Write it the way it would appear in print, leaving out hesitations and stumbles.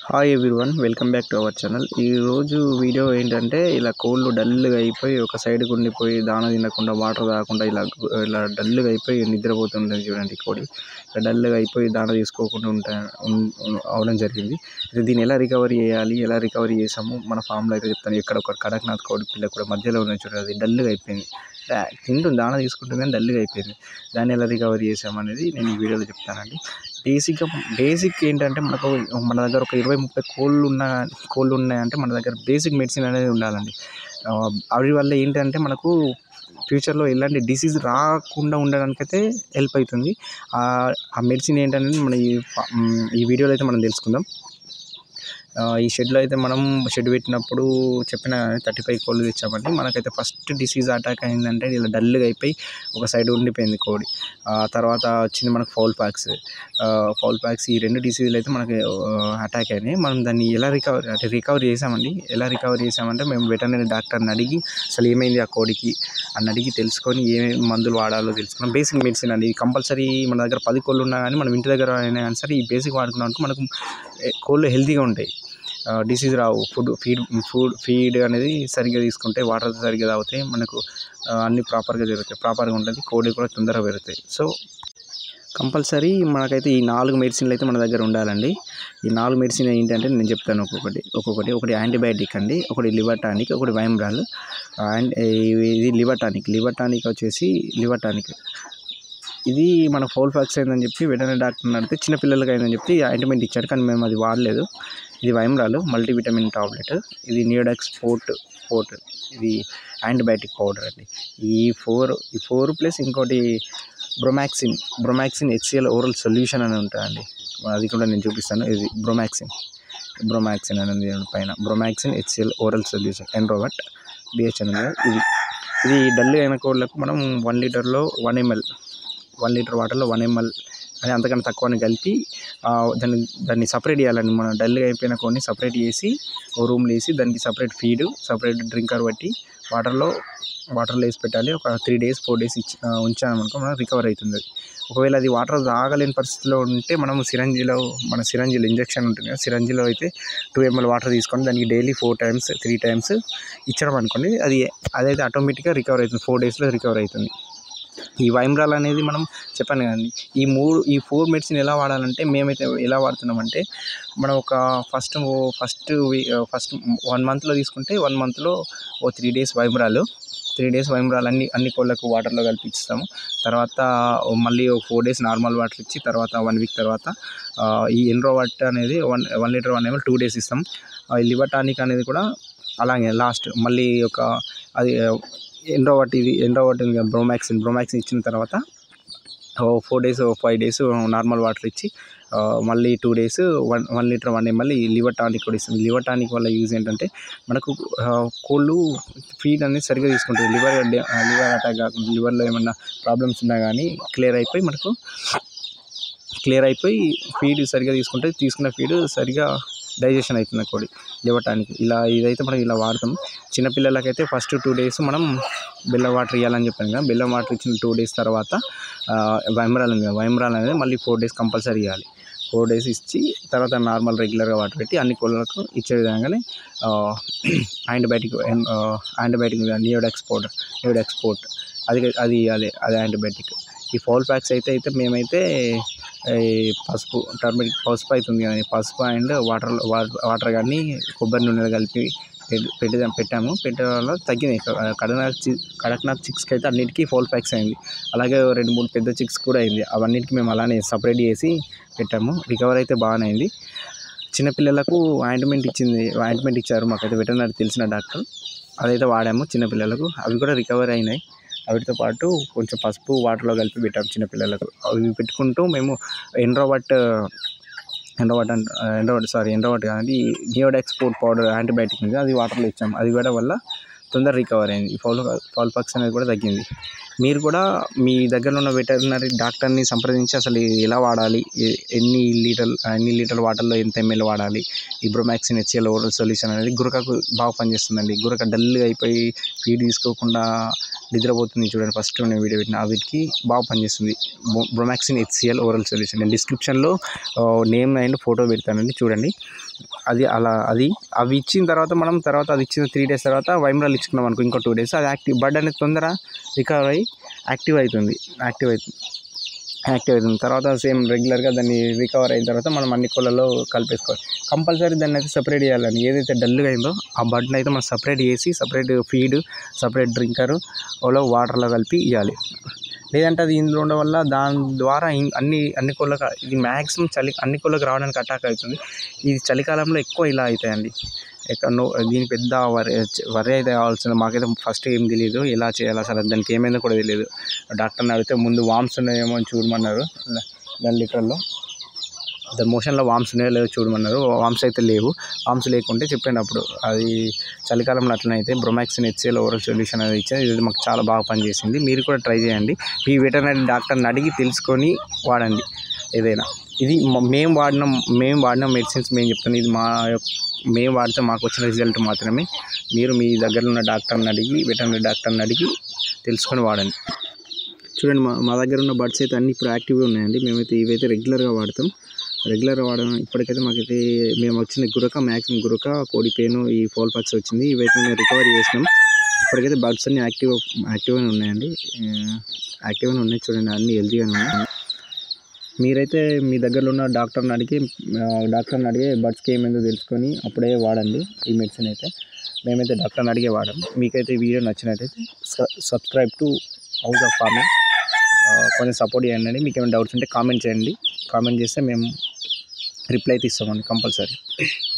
Hi everyone, welcome back to our channel. ఈరోజు video ఏంటంటే ఇలా కోళ్ళు డల్గా అయిపోయి ఒక సైడ్కి ఉండిపోయి దాన తినకుండా వాటర్ తాగకుండా ఇలా డల్గా అయిపోయి నిద్రపోతుంటుంది చూడండి. కోడి డల్గా అయిపోయి దాన తీసుకోకుండా అవడం జరిగింది. అయితే దీన్ని ఎలా రికవరీ చేయాలి, ఎలా రికవరీ చేసాము మన ఫామ్లో అయితే చెప్తాను. ఇక్కడ ఒక కడక్నాథ్ కోడి పిల్ల కూడా మధ్యలో ఉన్నది చూడండి, అది డల్గా అయిపోయింది. తింటుంది, దాన తీసుకుంటుంది కానీ డల్గా అయిపోయింది. దాన్ని ఎలా రికవరీ చేసామనేది నేను ఈ వీడియోలో చెప్తానండి. బేసిక్ ఏంటంటే మన దగ్గర ఒక 20-30 కోళ్ళు ఉన్నాయంటే మన దగ్గర బేసిక్ మెడిసిన్ అనేది ఉండాలండి. అవి వల్ల ఏంటంటే మనకు ఫ్యూచర్లో ఎలాంటి డిసీజ్ రాకుండా ఉండడానికైతే హెల్ప్ అవుతుంది. ఆ మెడిసిన్ ఏంటనేది ఈ వీడియోలో అయితే మనం తెలుసుకుందాం. ఈ షెడ్లో అయితే మనం షెడ్ పెట్టినప్పుడు చెప్పిన 35 కోళ్ళు తెచ్చామండి. మనకైతే ఫస్ట్ డిసీజ్ అటాక్ అయిందంటే ఇలా డల్గా అయిపోయి ఒక సైడ్ ఉండిపోయింది కోడి. తర్వాత వచ్చింది మనకు ఫౌల్ ప్యాక్స్. ఈ 2 డిసీజులు అయితే మనకి అటాక్ అయినాయి. మనం దాన్ని ఎలా రికవరీ చేసామండి. ఎలా రికవరీ చేసామంటే మేము వెటర్నరీ డాక్టర్ని అడిగి అసలు ఏమైంది ఆ కోడికి అని అడిగి తెలుసుకొని ఏమేమి మందులు వాడాలో తెలుసుకున్నాం. బేసిక్ మెడిసిన్ అండి. కంపల్సరీ మన దగ్గర 10 కోళ్ళు ఉన్నా కానీ మనం ఇంటి దగ్గర అయినా కానీ సరే ఈ బేసిక్ వాడుకున్నాం మనకు కోళ్ళు హెల్తీగా ఉంటాయి, డిసీజ్ రావు. ఫీడ్ అనేది సరిగ్గా తీసుకుంటే, వాటర్ సరిగ్గా తాగితే మనకు అన్నీ ప్రాపర్గా జరుగుతాయి, ప్రాపర్గా ఉంటుంది. కోడి కూడా తొందరగా పెరుగుతాయి. సో కంపల్సరీ మనకైతే ఈ 4 మెడిసిన్లు అయితే మన దగ్గర ఉండాలండి. ఈ 4 మెడిసిన్ ఏంటంటే నేను చెప్తాను ఒకటి యాంటీబయాటిక్ అండి, ఒకటి లివర్ టానిక్, ఒకటి వైమ్రాల్. అండ్ ఇది లివర్ టానిక్ వచ్చేసి ఇది మన ఫౌల్ ప్యాక్స్ అయిందని చెప్పి వెటర్నరీ డాక్టర్ని అడిగితే చిన్నపిల్లలకి అయిందని చెప్పి ఆయింట్మెంట్ ఇచ్చాడు, కానీ మేము అది వాడలేదు. ఇది వైమ్రాల్ మల్టీవిటమిన్ టాబ్లెట్, ఇది నియోడాక్స్ పోర్ట్, ఇది యాంటీబయాటిక్ పౌడర్ అండి. ఈ ఫోర్ ప్లస్ ఇంకోటి బ్రోమాక్సిన్ HCl ఓరల్ సొల్యూషన్ అని ఉంటుందండి. అది కూడా నేను చూపిస్తాను. ఇది బ్రోమాక్సిన్ అని ఉంది పైన, Bromoxin HCl oral solution Enrovet BH అని ఉంది. ఇది డల్ అయిన కోళ్ళకు మనం 1 లీటర్లో 1 ml 1 లీటర్ వాటర్లో 1 ml అని అంతకన్నా తక్కువని కలిపి దాన్ని సపరేట్ చేయాలండి. మనం డల్గా అయిపోయిన కొన్ని సపరేట్ చేసి ఓ రూమ్లో వేసి దానికి సపరేట్ డ్రింకర్ బట్టి వాటర్లో వేసి పెట్టాలి. ఒక 3 days 4 days ఉంచామనుకో మనం రికవర్ అవుతుంది. ఒకవేళ అది వాటర్ తాగలేని పరిస్థితిలో ఉంటే మనం సిరంజిలో ఇంజెక్షన్ ఉంటుంది కదా, సిరంజిలో అయితే 2 ml వాటర్ తీసుకొని దానికి డైలీ 3 times ఇచ్చడం అనుకోండి, అదైతే ఆటోమేటిక్గా రికవర్ అవుతుంది. 4 daysలో రికవర్ అవుతుంది. ఈ వైమ్రాల్ అనేది మనం చెప్పాను కదండి. ఈ 4 మెడిసిన్ ఎలా వాడాలంటే మేమైతే ఎలా వాడుతున్నామంటే, మనం ఒక ఫస్ట్ 1 monthలో తీసుకుంటే 1 monthలో 3 days వైమ్రాల్ అన్ని కోళ్ళకు వాటర్లో కలిపి ఇస్తాము. తర్వాత మళ్ళీ 4 days నార్మల్ వాటర్ ఇచ్చి తర్వాత 1 week తర్వాత ఈ ఎన్రోవట్ అనేది 1 లీటర్ 1 ml 2 days ఇస్తాం. ఈ లివర్ టానిక్ అనేది కూడా అలాగే లాస్ట్ మళ్ళీ అది ఎన్రోవట్ బ్రోమాక్సిన్ ఇచ్చిన తర్వాత 4 days 5 days నార్మల్ వాటర్ ఇచ్చి మళ్ళీ 2 days 1 లీటర్ 1 ml ఈ లివర్ టానిక్ కూడా ఇస్తుంది. లివర్ టానిక్ వల్ల యూజ్ ఏంటంటే మనకు కోళ్ళు ఫీడ్ అనేది సరిగ్గా తీసుకుంటుంది. లివర్ అటాక్ కాకుండా లివర్లో ఏమన్నా ప్రాబ్లమ్స్ ఉన్నా కానీ క్లియర్ అయిపోయి ఫీడ్ సరిగ్గా తీసుకున్న ఫీడ్ సరిగ్గా డైజెషన్ అవుతుంది కోడి. లివర్ టానిక్ ఇదైతే మనం ఇలా వాడతాం. చిన్నపిల్లలకైతే ఫస్ట్ 2 days మనం బెల్లం వాటర్ ఇవ్వాలని చెప్పాను కదా, బెల్లం వాటర్ ఇచ్చిన 2 days తర్వాత వైమ్రాల్ అనేది మళ్ళీ 4 days కంపల్సరీ ఇవ్వాలి. 4 days ఇచ్చి తర్వాత నార్మల్ రెగ్యులర్గా వాటర్ పెట్టి అన్ని కోళ్ళకు ఇచ్చే విధంగానే యాంటీబయాటిక్ నియోడాక్స్ పోర్ట్ అది ఇవ్వాలి. అది యాంటీబయాటిక్. ఈ ఫౌల్ ప్యాక్స్ అయితే మేమైతే పసుపు అవుతుంది కానీ పసుపు అండ్ వాటర్ కానీ కొబ్బరి నూనెలో కలిపి పెట్టాము. పెట్టడం వల్ల తగ్గినాయి. కడక్నాథ్ చిక్స్కి అయితే అన్నిటికీ ఫౌల్ ప్యాక్స్ అయింది. అలాగే 2-3 పెద్ద చిక్స్ కూడా అయింది. అవన్నిటికీ మేము అలానే సపరేట్ చేసి పెట్టాము. రికవర్ అయితే బాగానే అయింది. చిన్నపిల్లలకు ఆయింట్మెంట్ ఇచ్చారు మాకైతే వెటర్నరీ తెలిసిన డాక్టర్, అదైతే వాడాము చిన్నపిల్లలకు. అవి కూడా రికవర్ అయినాయి. వాటితో పాటు కొంచెం పసుపు వాటర్లో కలిపి పెట్టాము చిన్నపిల్లలకు. అవి పెట్టుకుంటూ మేము ఎన్రోవట్ కానీ నియోడాక్స్ పౌడర్ యాంటీబయాటిక్ ఉంది, అది వాటర్లో ఇచ్చాము. అది కూడా వల్ల తొందర రికవర్ అయింది. ఈ ఫౌల్ ప్యాక్స్ అనేది కూడా తగ్గింది. మీరు కూడా మీ దగ్గర ఉన్న వెటర్నరీ డాక్టర్ని సంప్రదించి అసలు ఎలా వాడాలి, ఎన్ని లీటర్ వాటర్లో ఎంత ml వాడాలి, ఈ బ్రోమాక్సిన్ HCl ఓరల్ సొల్యూషన్ అనేది గురకకు బాగా పనిచేస్తుందండి. గురక డల్గా అయిపోయి ఫీడ్ తీసుకోకుండా నిద్రపోతుంది చూడండి. ఫస్ట్ నేను వీడియో పెట్టిన వీటికి బాగా పనిచేస్తుంది బ్రోమాక్సిన్ HCl ఓరల్ సొల్యూషన్. నేను డిస్క్రిప్షన్లో నేమ్ అండ్ ఫోటో పెడతానండి, చూడండి. అవి ఇచ్చిన తర్వాత అది ఇచ్చిన 3 days తర్వాత వైమ్రాల్ ఇచ్చుకున్నాం అనుకో, ఇంకో 2 days అది యాక్టివ్ బర్డ్ అనేది తొందర రికవర్ అయ్యి యాక్టివ్ అవుతుంది. తర్వాత సేమ్ రెగ్యులర్గా దాన్ని రికవర్ అయిన తర్వాత మనం అన్ని కోళ్ళలో కలిపేసుకోవాలి. కంపల్సరీ దాన్ని అయితే సపరేట్ చేయాలని, ఏదైతే డల్గా అయిందో ఆ బర్డ్ని అయితే మనం సపరేట్ చేసి సపరేట్ ఫీడ్, సపరేట్ డ్రింకరు వాటర్లో కలిపి ఇవ్వాలి. లేదంటే అది ఇందులో ఉండడం వల్ల దాని ద్వారా అన్ని కోళ్ళకి ఇది మ్యాక్సిమం అన్ని కోళ్ళకి రావడానికి అటాక్ అవుతుంది. ఇది చలికాలంలో ఎక్కువ ఇలా అవుతాయండి. దీని పెద్ద వరి అయితే కావాల్సింది. మాకైతే ఫస్ట్ ఏం తెలియదు ఎలా చేయాలి, అసలు దానికి ఏమైందో కూడా తెలియదు. డాక్టర్ని అడిగితే ముందు వామ్స్ ఉన్నాయేమో అని చూడమన్నారు. దాని లీటర్లో దాని మోషన్లో వామ్స్ ఉన్నాయో లేదో చూడమన్నారు. వామ్స్ అయితే లేవు. వామ్స్ లేకుంటే చెప్పాను అప్పుడు. అది చలికాలంలో అట్లనైతే బ్రోమాక్సిన్ HCl ఓరల్ సొల్యూషన్ అనేది ఇచ్చాను. ఇది మాకు చాలా బాగా పనిచేసింది. మీరు కూడా ట్రై చేయండి. మీ వెటర్నరీ డాక్టర్ని అడిగి తెలుసుకొని వాడండి ఏదైనా. ఇది మేము వాడిన మెడిసిన్స్ మేము చెప్తాను. ఇది మేము వాడితే మాకు వచ్చిన రిజల్ట్ మాత్రమే. మీరు మీ దగ్గర ఉన్న డాక్టర్ని అడిగి, వెటర్నరీ డాక్టర్ని అడిగి తెలుసుకొని వాడండి. చూడండి, మా దగ్గర ఉన్న బర్డ్స్ అయితే అన్నీ ఇప్పుడు యాక్టివ్గా ఉన్నాయండి. మేమైతే ఇవైతే రెగ్యులర్గా వాడతాం. వాడడం ఇప్పటికైతే మాకైతే మేము వచ్చిన మ్యాక్సిమం గురక, కోడిపేను, ఈ ఫోల్ పాక్స్ వచ్చింది. ఇవైతే మేము రికవరీ చేసినాం. ఇప్పటికైతే బర్డ్స్ అన్నీ యాక్టివ్గానే ఉన్నాయండి. యాక్టివ్గానే ఉన్నాయి. చూడండి, అన్నీ హెల్తీగానే ఉన్నాయి. మీరైతే మీ దగ్గరలో ఉన్న డాక్టర్ని అడిగి బర్డ్స్కి ఏమైందో తెలుసుకొని అప్పుడే వాడండి ఈ మెడిసిన్ అయితే. మేమైతే డాక్టర్ని అడిగే వాడాం. మీకైతే ఈ వీడియో నచ్చినట్టయితే subscribe to house of farming. కొంచెం సపోర్ట్ చేయండి. మీకు ఏమైనా డౌట్స్ ఉంటే కామెంట్ చేయండి. కామెంట్ చేస్తే మేము రిప్లై అయితే ఇస్తామండి కంపల్సరీ.